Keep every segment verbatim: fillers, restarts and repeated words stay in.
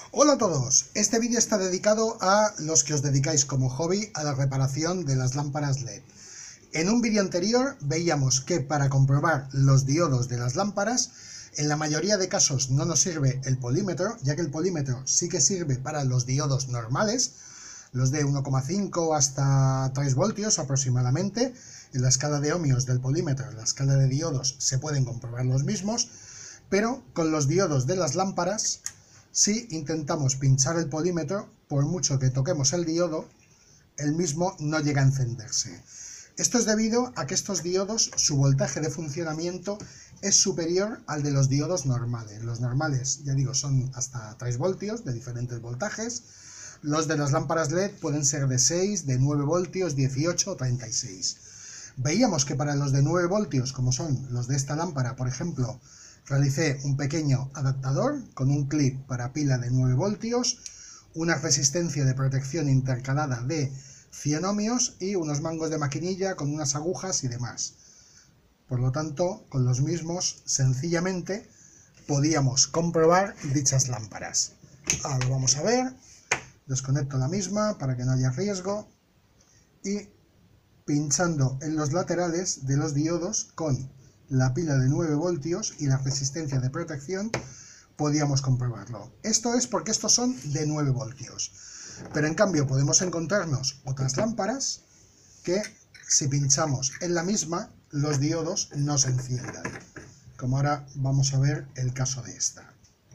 Hola a todos, este vídeo está dedicado a los que os dedicáis como hobby a la reparación de las lámparas L E D. En un vídeo anterior veíamos que para comprobar los diodos de las lámparas, en la mayoría de casos no nos sirve el polímetro, ya que el polímetro sí que sirve para los diodos normales, los de uno coma cinco hasta tres voltios aproximadamente. En la escala de ohmios del polímetro, en la escala de diodos, se pueden comprobar los mismos, pero con los diodos de las lámparas, si intentamos pinchar el polímetro, por mucho que toquemos el diodo, el mismo no llega a encenderse. Esto es debido a que estos diodos, su voltaje de funcionamiento es superior al de los diodos normales. Los normales, ya digo, son hasta tres voltios de diferentes voltajes. Los de las lámparas L E D pueden ser de seis, de nueve voltios, dieciocho o treinta y seis. Veíamos que para los de nueve voltios, como son los de esta lámpara, por ejemplo, realicé un pequeño adaptador con un clip para pila de nueve voltios, una resistencia de protección intercalada de cien ohmios y unos mangos de maquinilla con unas agujas y demás. Por lo tanto, con los mismos, sencillamente, podíamos comprobar dichas lámparas. Ahora lo vamos a ver. Desconecto la misma para que no haya riesgo y pinchando en los laterales de los diodos con la pila de nueve voltios y la resistencia de protección podíamos comprobarlo. Esto es porque estos son de nueve voltios, pero en cambio podemos encontrarnos otras lámparas que si pinchamos en la misma los diodos no se enciendan, como ahora vamos a ver el caso de esta.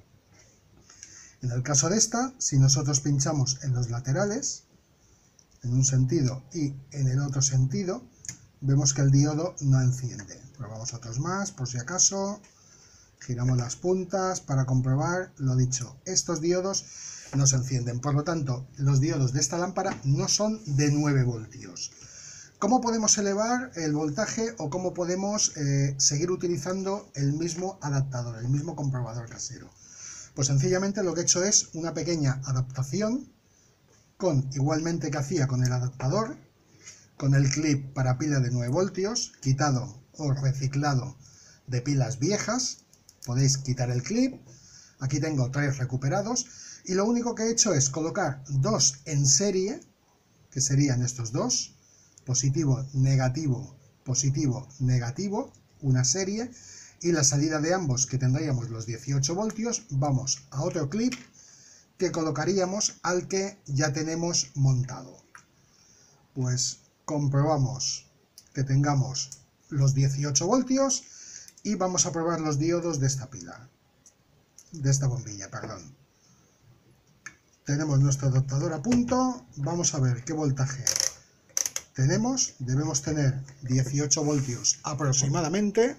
En el caso de esta, si nosotros pinchamos en los laterales, en un sentido y en el otro sentido, vemos que el diodo no enciende. Probamos otros más, por si acaso. Giramos las puntas para comprobar lo dicho. Estos diodos no se encienden. Por lo tanto, los diodos de esta lámpara no son de nueve voltios. ¿Cómo podemos elevar el voltaje o cómo podemos eh, seguir utilizando el mismo adaptador, el mismo comprobador casero? Pues sencillamente lo que he hecho es una pequeña adaptación con, igualmente que hacía con el adaptador, con el clip para pila de nueve voltios, quitado o reciclado de pilas viejas. Podéis quitar el clip. Aquí tengo tres recuperados y lo único que he hecho es colocar dos en serie, que serían estos dos, positivo, negativo, positivo, negativo, una serie, y la salida de ambos, que tendríamos los dieciocho voltios, vamos a otro clip que colocaríamos al que ya tenemos montado. Pues comprobamos que tengamos los dieciocho voltios y vamos a probar los diodos de esta pila, de esta bombilla, perdón. Tenemos nuestro adaptador a punto, vamos a ver qué voltaje tenemos. Debemos tener dieciocho voltios aproximadamente.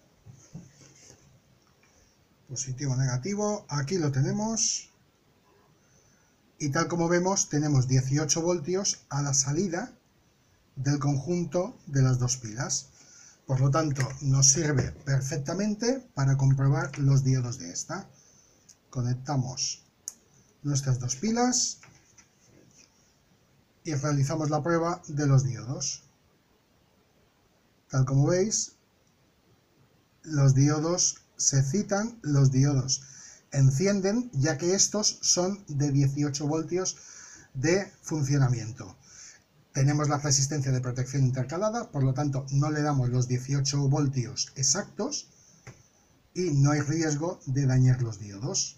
Positivo, negativo, aquí lo tenemos. Y tal como vemos, tenemos dieciocho voltios a la salida del conjunto de las dos pilas. Por lo tanto, nos sirve perfectamente para comprobar los diodos de esta. Conectamos nuestras dos pilas y realizamos la prueba de los diodos. Tal como veis, los diodos se citan, los diodos encienden, ya que estos son de dieciocho voltios de funcionamiento. Tenemos la resistencia de protección intercalada, por lo tanto no le damos los dieciocho voltios exactos y no hay riesgo de dañar los diodos.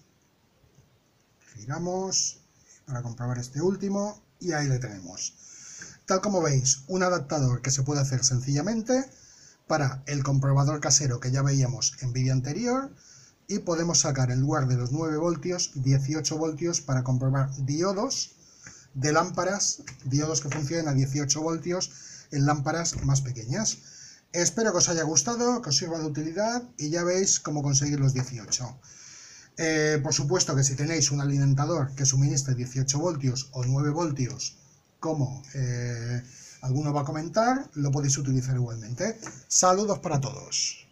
Giramos para comprobar este último y ahí le tenemos. Tal como veis, un adaptador que se puede hacer sencillamente para el comprobador casero que ya veíamos en vídeo anterior, y podemos sacar en lugar de los nueve voltios, dieciocho voltios para comprobar diodos de lámparas, diodos que funcionen a dieciocho voltios en lámparas más pequeñas. Espero que os haya gustado, que os sirva de utilidad y ya veis cómo conseguir los dieciocho. Eh, por supuesto que si tenéis un alimentador que suministre dieciocho voltios o nueve voltios, como eh, alguno va a comentar, lo podéis utilizar igualmente. Saludos para todos.